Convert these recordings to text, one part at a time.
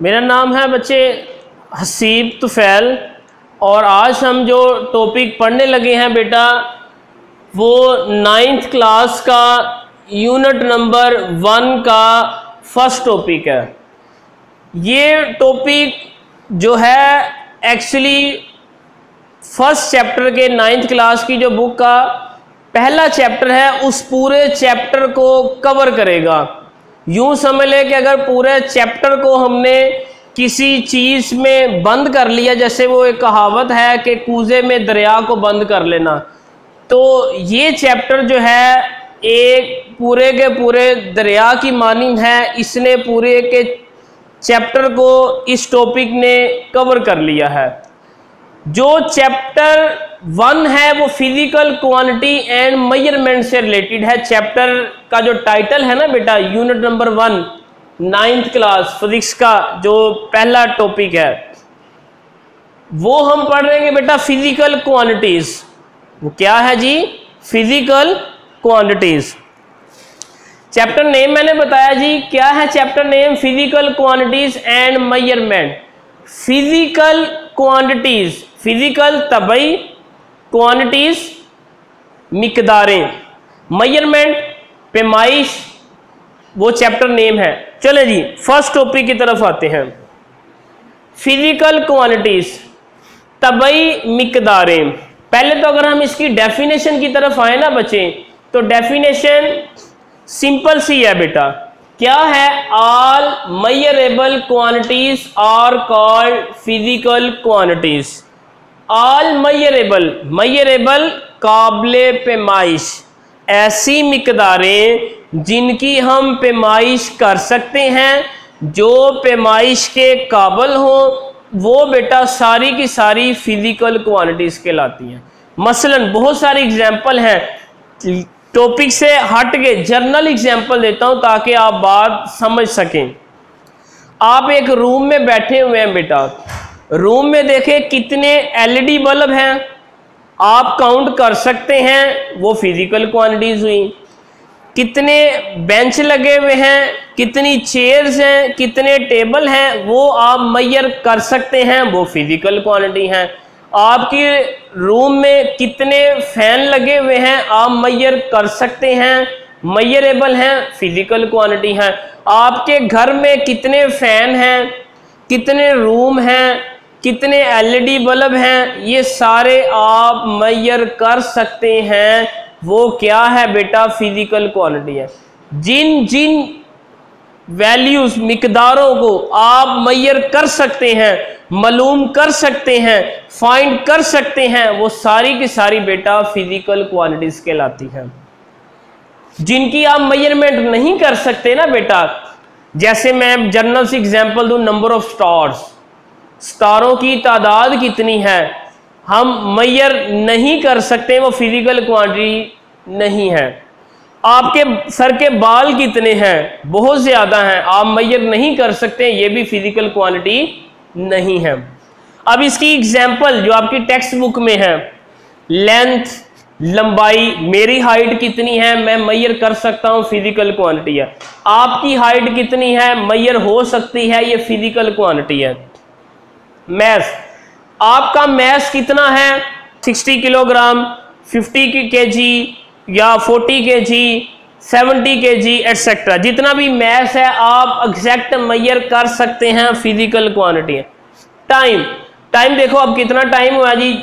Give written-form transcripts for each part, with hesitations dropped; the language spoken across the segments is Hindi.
मेरा नाम है बच्चे हसीब तुफैल और आज हम जो टॉपिक पढ़ने लगे हैं बेटा वो 9th क्लास का यूनिट नंबर 1 का फर्स्ट टॉपिक है। ये टॉपिक जो है एक्चुअली फर्स्ट चैप्टर के 9th क्लास की जो बुक का पहला चैप्टर है उस पूरे चैप्टर को कवर करेगा। यूं समझ ले कि अगर पूरे चैप्टर को हमने किसी चीज में बंद कर लिया, जैसे वो एक कहावत है कि कूजे में दरिया को बंद कर लेना, तो ये चैप्टर जो है एक पूरे के पूरे दरिया की मानिंद है। इसने पूरे के चैप्टर को इस टॉपिक ने कवर कर लिया है। जो चैप्टर 1 है वो फिजिकल क्वांटिटी एंड मेजरमेंट से रिलेटेड है। चैप्टर का जो टाइटल है ना बेटा, unit number 1 9th class physics का जो पहला टॉपिक है वो हम पढ़ रहे हैं बेटा फिजिकल क्वांटिटीज। वो क्या है जी? Physical quantities. चैप्टर नेम मैंने बताया जी, क्या है chapter name? Physical quantities and measurement. Physical quantities, physical तबई, क्वांटिटीज मिकदारें, मेजरमेंट पैमाइश, वो चैप्टर नेम है। चले जी फर्स्ट टॉपिक की तरफ आते हैं। फिजिकल क्वांटिटीज, तबई मिकदारें। पहले तो अगर हम इसकी डेफिनेशन की तरफ आए ना बच्चे, तो डेफिनेशन सिंपल सी है बेटा। क्या है? All measurable quantities are called physical quantities. All measurable, measurable काबिले पैमाइश, ऐसी मिकदारें जिनकी हम पैमाइश कर सकते हैं, जो पैमाइश के काबिल हो, वो बेटा सारी की सारी फिजिकल क्वांटिटीज कहलाती हैं। मसलन बहुत सारी एग्जांपल हैं, टॉपिक से हट के जर्नल एग्जांपल देता हूं ताकि आप बात समझ सकें। आप एक रूम में बैठे हुए हैं बेटा, रूम में देखें कितने एलईडी बल्ब हैं, आप काउंट कर सकते हैं, वो फिजिकल क्वांटिटीज हुई। कितने बेंच लगे हुए हैं, कितनी चेयर्स हैं, कितने टेबल हैं, वो आप मेजर कर सकते हैं, वो फिजिकल क्वांटिटी हैं। आपके रूम में कितने फैन लगे हुए हैं, आप मेजर कर सकते हैं, मेजरेबल हैं, फिजिकल क्वांटिटी हैं। आपके घर में कितने फैन हैं, कितने रूम हैं, कितने एलईडी बल्ब हैं, ये सारे आप मेजर कर सकते हैं, वो क्या है बेटा? फिजिकल क्वांटिटी है। जिन जिन वैल्यूज, मिकदारों को आप मेजर कर सकते हैं, मालूम कर सकते हैं, फाइंड कर सकते हैं, वो सारी की सारी बेटा फिजिकल क्वांटिटीज कहलाती हैं। जिनकी आप मेजरमेंट नहीं कर सकते ना बेटा, जैसे मैं जनरल से एग्जांपल दूं, नंबर ऑफ स्टार्स, स्टारों की तादाद कितनी है, हम मेजर नहीं कर सकते, वो फिजिकल क्वांटिटी नहीं है। आपके सर के बाल कितने हैं, बहुत ज्यादा हैं, आप मेजर नहीं कर सकते, ये भी फिजिकल क्वांटिटी नहीं है। अब इसकी एग्जांपल जो आपकी टेक्स्ट बुक में है, लेंथ, लंबाई, मेरी हाइट कितनी है, मैं मेजर कर सकता हूं, फिजिकल क्वांटिटी है। आपकी हाइट कितनी है, मेजर हो सकती है, ये फिजिकल क्वांटिटी है। मैस, आपका मैस कितना है, 60 किलोग्राम, 50 केजी या 40 केजी, 70 केजी एटसेट्रा, जितना भी मैस है आप एग्जैक्ट मेजर कर सकते हैं, फिजिकल क्वांटिटी है। टाइम, टाइम देखो अब कितना टाइम हुआ जी,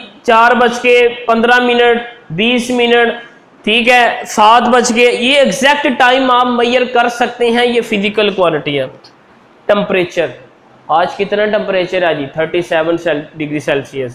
4:15, 20 मिनट, ठीक है, 7 ये एग्जैक्ट टाइम आप मेजर कर सकते हैं, ये फिजिकल क्वांटिटी है। टेम्परेचर, आज कितना टेम्परेचर है जी? 37 डिग्री सेल्सियस,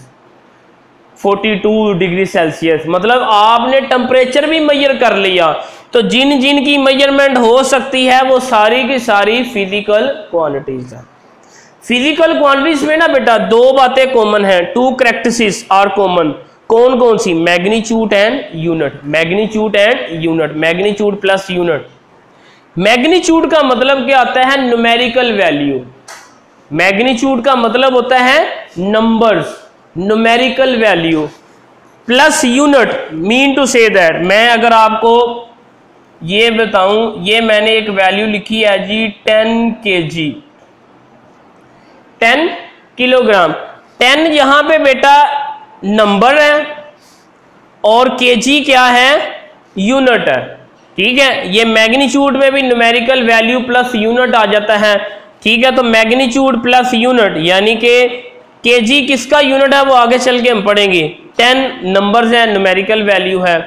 42 डिग्री सेल्सियस, मतलब आपने टेम्परेचर भी मेजर कर लिया। तो जिन जिन की मेजरमेंट हो सकती है वो सारी की सारी फिजिकल क्वांटिटीज है। फिजिकल क्वांटिटीज में ना बेटा दो बातें कॉमन है, 2 कैरेक्टरिस्टिक्स आर कॉमन। कौन कौन सी? Magnitude and unit, magnitude and unit, magnitude plus unit. Magnitude का मतलब क्या आता है? Numerical value. मैग्नीट्यूड का मतलब होता है numbers, numerical value, plus unit mean to say that, मैं अगर आपको ये बताऊं, ये मैंने एक वैल्यू लिखी है जी 10 kg, 10 किलोग्राम। 10 यहां पे बेटा नंबर है और केजी क्या है, यूनिट है। ठीक है, ये मैग्नीट्यूड में भी न्यूमेरिकल वैल्यू प्लस यूनिट आ जाता है। ठीक है, तो मैग्नीट्यूड प्लस यूनिट यानी कि केजी किसका यूनिट है वो आगे चल के हम पढ़ेंगे। 10 नंबर्स है, न्यूमेरिकल वैल्यू है।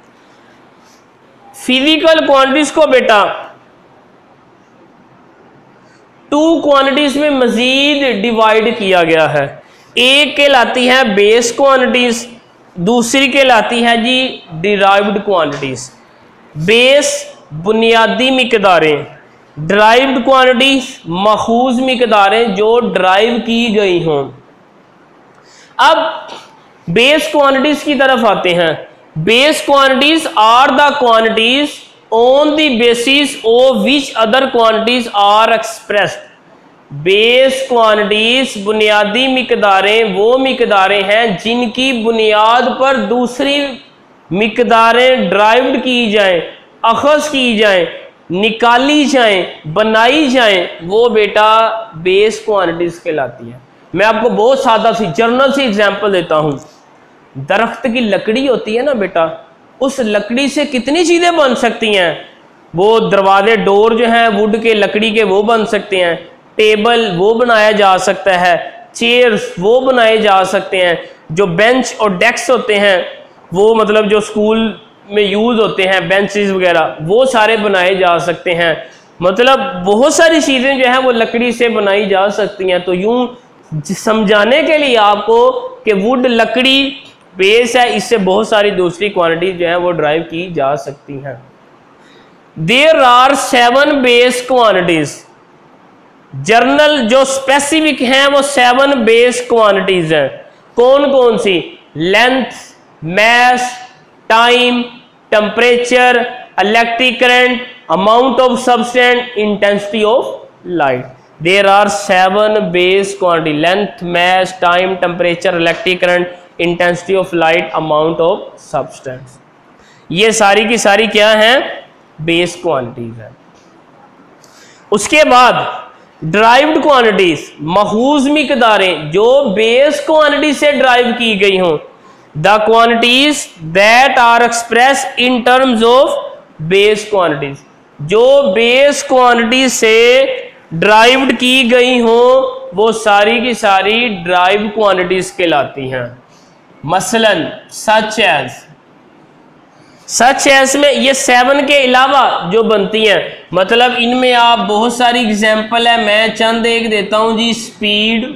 फिजिकल क्वांटिटीज को बेटा 2 क्वांटिटीज में मजीद डिवाइड किया गया है। एक कहलाती है बेस क्वांटिटीज, दूसरी कहलाती है जी डिराइव्ड क्वांटिटीज। बेस बुनियादी मिकदारें, डिराइव्ड क्वांटिटीज मखूज मिकदारें जो ड्राइव की गई हों। अब बेस क्वांटिटीज की तरफ आते हैं। Base quantities are the quantities on the basis of which other quantities are expressed. Base quantities बुनियादी मिकदारें वो मिकदारें हैं जिनकी बुनियाद पर दूसरी मिकदारें ड्राइव्ड की जाएं, अखज़ की जाएं, निकाली जाएं, बनाई जाएं, वो बेटा बेस क्वांटिटीज कहलाती है। मैं आपको बहुत सादा सी जर्नल सी एग्जांपल देता हूं। दरख्त की लकड़ी होती है ना बेटा, उस लकड़ी से कितनी चीजें बन सकती हैं। वो दरवाजे डोर जो हैं वुड के लकड़ी के वो बन सकते हैं, टेबल वो बनाया जा सकता है, चेयर्स वो बनाए जा सकते हैं, जो बेंच और डेस्क होते हैं वो मतलब जो स्कूल में यूज होते हैं बेंचेस वगैरह वो सारे बनाए जा सकते हैं। मतलब बहुत सारी चीजें जो है वो लकड़ी से बनाई जा सकती हैं। तो यूं समझाने के लिए आपको कि वुड लकड़ी बेस है, इससे बहुत सारी दूसरी क्वांटिटी जो है वो ड्राइव की जा सकती हैं। There are 7 base quantities. General जो स्पेसिफिक हैं वो 7 बेस क्वांटिटीज हैं। कौन कौन सी? Length, mass, time, temperature, electric current, amount of substance, intensity of light. There are 7 base quantity: length, mass, time, temperature, electric current, intensity of light, amount of substance. ये सारी की सारी क्या हैं? बेस क्वांटिटीज है। उसके बाद ड्राइव्ड क्वांटिटीज, महूज मिकदारें जो बेस क्वांटिटी से ड्राइव की गई हों। The quantities that are expressed in terms of base quantities, जो बेस क्वांटिटी से ड्राइव्ड की गई हो वो सारी की सारी ड्राइव क्वांटिटीज कहलाती हैं। मसलन सच एज में ये 7 के अलावा जो बनती हैं, मतलब इनमें आप बहुत सारी एग्जांपल है, मैं चंद एक देता हूं जी। Speed,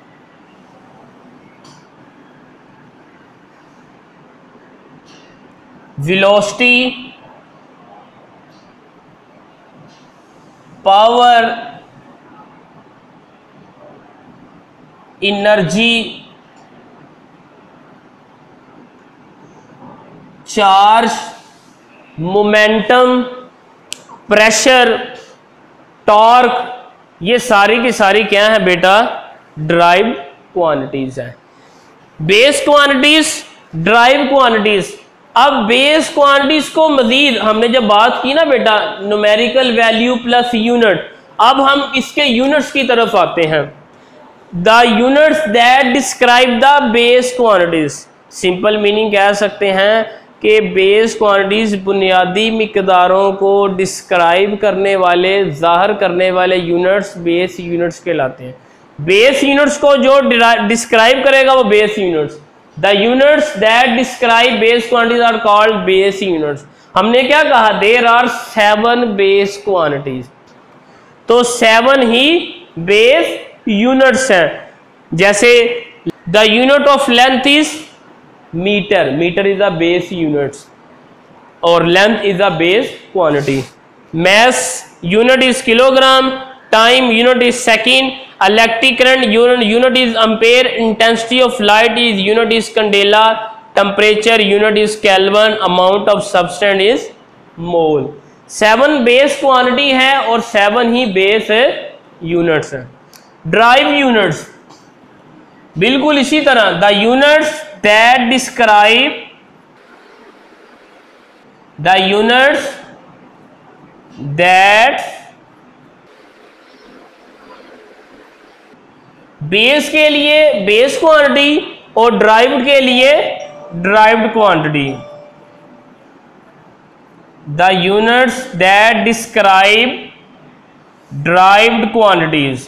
velocity, power, energy, charge, momentum, pressure, torque, ये सारी की सारी क्या है बेटा? ड्राइव क्वांटिटीज है। Base quantities, derived quantities. अब बेस क्वांटिटीज को मजीद हमने जब बात की ना बेटा न्यूमेरिकल वैल्यू प्लस यूनिट, अब हम इसके यूनिट्स की तरफ आते हैं। The units that describe the base quantities. Simple meaning कह सकते हैं कि बेस क्वांटिटीज बुनियादी मिकदारों को डिस्क्राइब करने वाले, जाहिर करने वाले यूनिट्स बेस यूनिट्स कहलाते हैं। बेस यूनिट्स को जो डिस्क्राइब करेगा वो base units. The units that describe base quantities are called base units. हमने क्या कहा? There are 7 base quantities. तो 7 ही base units हैं। जैसे the unit of length is meter. Meter is the base units और length is the base quantity. Mass unit is kilogram. Time unit is second. Electric current unit is ampere. Intensity of light is unit is candela. Temperature unit is Kelvin. Amount of substance is mole. 7 base quantity है और 7 ही बेस यूनिट्स हैं। ड्राइव यूनिट्स बिल्कुल इसी तरह, the units that describe the units that base के लिए बेस क्वांटिटी और ड्राइव्ड के लिए derived quantity. The units that describe derived quantities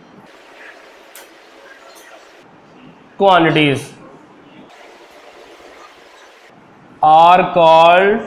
are called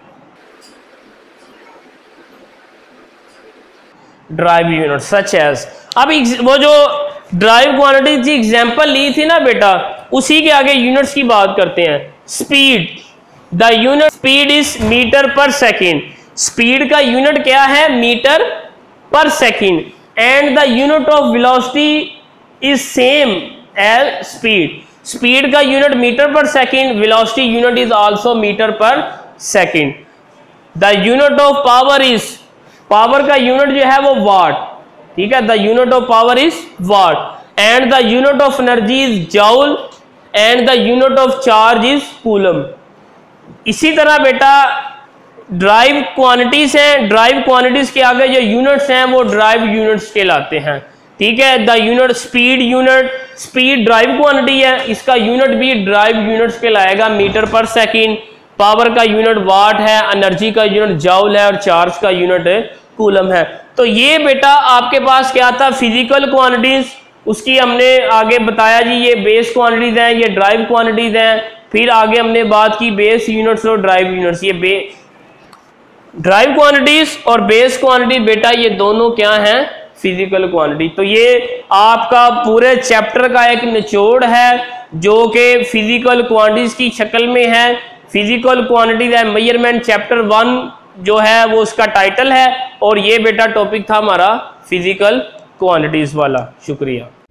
drive unit such as. अब वो जो ड्राइव क्वांटिटी की एग्जांपल ली थी ना बेटा, उसी के आगे यूनिट्स की बात करते हैं। Speed, the unit speed is metre per second. Speed का यूनिट क्या है? Metre per second. And the unit of velocity is same as speed. Speed का unit metre per second, velocity unit is also metre per second. The unit of power is, power का यूनिट जो है वो वाट, ठीक है, the unit of power is watt. And the unit of energy is joule and the unit of charge is coulomb. इसी तरह बेटा ड्राइव क्वांटिटीज हैं, ड्राइव क्वांटिटीज के आगे जो यूनिट्स हैं वो ड्राइव यूनिट्स कहलाते हैं, ठीक है। The unit speed unit, speed drive quantity है, इसका यूनिट भी ड्राइव यूनिट्स कहलाएगा, मीटर पर सेकेंड। पावर का यूनिट वाट है, एनर्जी का यूनिट जूल है और चार्ज का यूनिट कूलम है। तो ये बेटा आपके पास क्या था? फिजिकल क्वांटिटीज, उसकी हमने आगे बताया जी ये बेस क्वांटिटीज हैं, ये ड्राइव क्वांटिटीज हैं। फिर आगे हमने बात की बेस यूनिट्स और ड्राइव यूनिट्स। ये ड्राइव क्वांटिटीज और बेस क्वांटिटी बेटा ये दोनों क्या हैं? Physical quantity. तो ये आपका पूरे चैप्टर का एक निचोड़ है जो कि फिजिकल क्वांटिटीज की शक्ल में है। Physical quantities and measurement chapter 1 जो है वो उसका टाइटल है, और ये बेटा टॉपिक था हमारा फिजिकल क्वांटिटीज वाला। शुक्रिया।